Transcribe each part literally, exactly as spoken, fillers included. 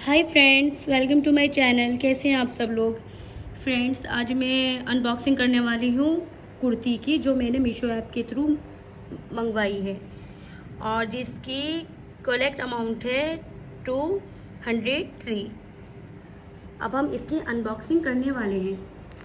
Hi friends, welcome to my channel. कैसे हैं आप सब लोग। फ्रेंड्स, आज मैं अनबॉक्सिंग करने वाली हूँ कुर्ती की, जो मैंने मीशो ऐप के थ्रू मंगवाई है और जिसकी कलेक्ट अमाउंट है टू हंड्रेड थ्री। अब हम इसकी अनबॉक्सिंग करने वाले हैं।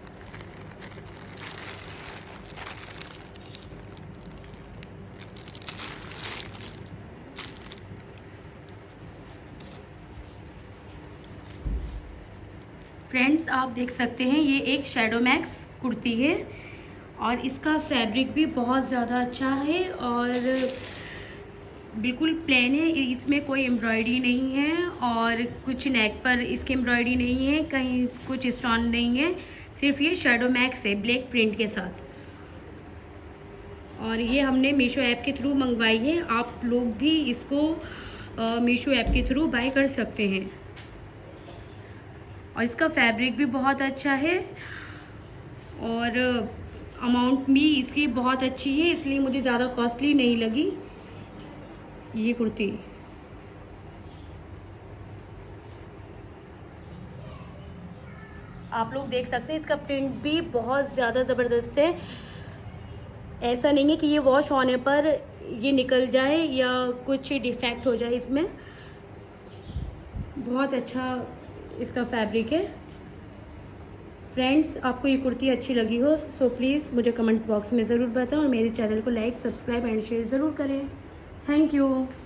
फ्रेंड्स, आप देख सकते हैं ये एक शैडो मैक्स कुर्ती है और इसका फैब्रिक भी बहुत ज़्यादा अच्छा है और बिल्कुल प्लेन है। इसमें कोई एम्ब्रॉयडरी नहीं है और कुछ नेक पर इसकी एम्ब्रॉयडरी नहीं है, कहीं कुछ स्टोन नहीं है। सिर्फ ये शैडो मैक्स है ब्लैक प्रिंट के साथ और ये हमने मीशो ऐप के थ्रू मंगवाई है। आप लोग भी इसको मीशो ऐप के थ्रू बाय कर सकते हैं और इसका फैब्रिक भी बहुत अच्छा है और अमाउंट भी इसकी बहुत अच्छी है, इसलिए मुझे ज़्यादा कॉस्टली नहीं लगी ये कुर्ती। आप लोग देख सकते हैं इसका प्रिंट भी बहुत ज़्यादा ज़बरदस्त है। ऐसा नहीं है कि ये वॉश होने पर ये निकल जाए या कुछ डिफेक्ट हो जाए। इसमें बहुत अच्छा इसका फैब्रिक है। फ्रेंड्स, आपको ये कुर्ती अच्छी लगी हो सो प्लीज़ मुझे कमेंट बॉक्स में ज़रूर बताओ और मेरे चैनल को लाइक, सब्सक्राइब एंड शेयर ज़रूर करें। Thank you.